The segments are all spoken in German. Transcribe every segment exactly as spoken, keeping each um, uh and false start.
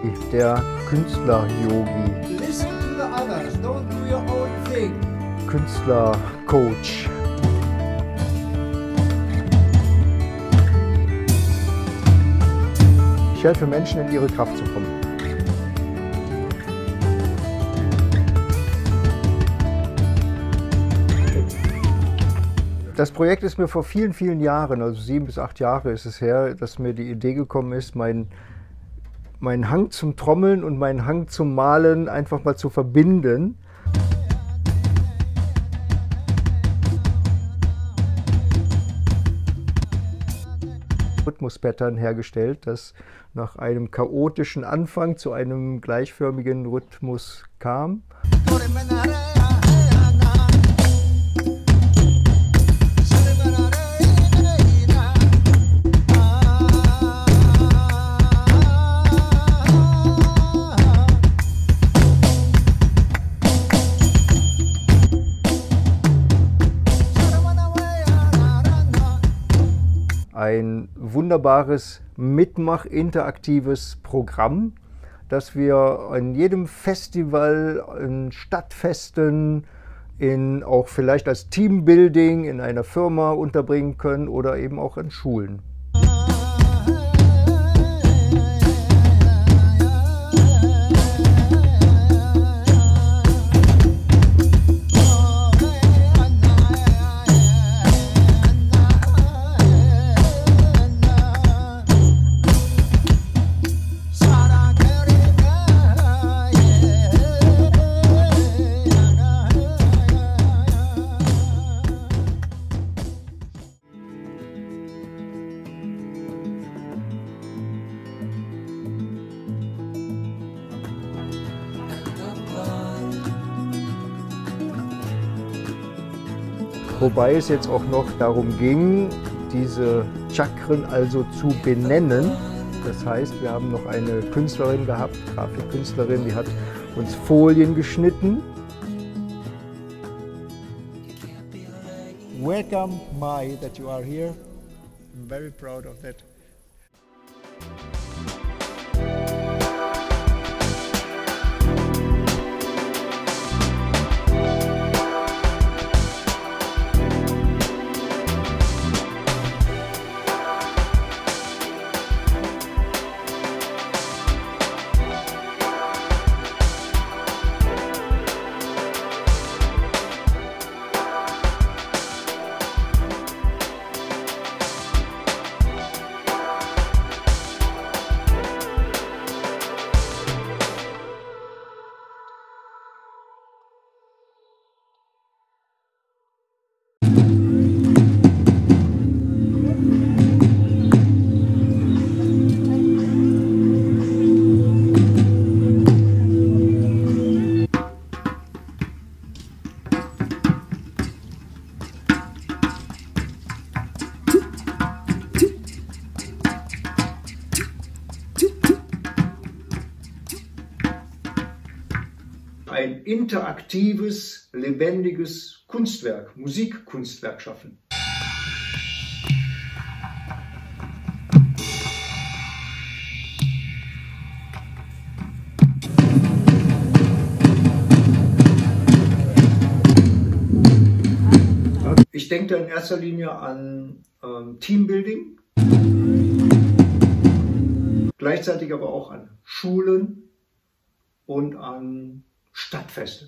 der Künstler-Yogi. Listen to the others, don't do your own thing. Künstler-Coach. Ich helfe Menschen, in ihre Kraft zu kommen. Das Projekt ist mir vor vielen, vielen Jahren, also sieben bis acht Jahre ist es her, dass mir die Idee gekommen ist, mein, meinen Hang zum Trommeln und meinen Hang zum Malen einfach mal zu verbinden. Rhythmuspattern hergestellt, das nach einem chaotischen Anfang zu einem gleichförmigen Rhythmus kam. Ein wunderbares Mitmach-interaktives Programm, das wir in jedem Festival, in Stadtfesten, in auch vielleicht als Teambuilding in einer Firma unterbringen können oder eben auch in Schulen. Wobei es jetzt auch noch darum ging, diese Chakren also zu benennen. Das heißt, wir haben noch eine Künstlerin gehabt, Grafikkünstlerin, die hat uns Folien geschnitten. Welcome, Mai, that you are here. I'm very proud of that. Ein interaktives, lebendiges Kunstwerk, Musikkunstwerk schaffen. Ich denke da in erster Linie an ähm, Teambuilding, gleichzeitig aber auch an Schulen und an Stadtfeste.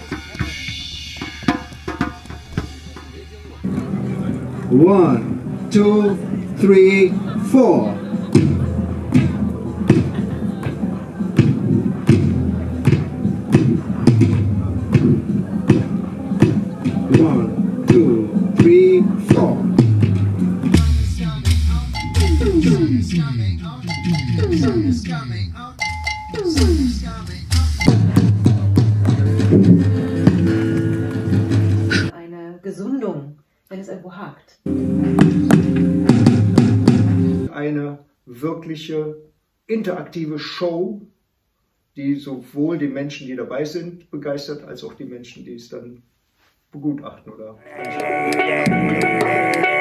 One, two, three, four. One, two, three, four. Eine Gesundung, wenn es irgendwo hakt. Eine wirkliche interaktive Show, die sowohl die Menschen, die dabei sind, begeistert, als auch die Menschen, die es dann begutachten oder anschauen.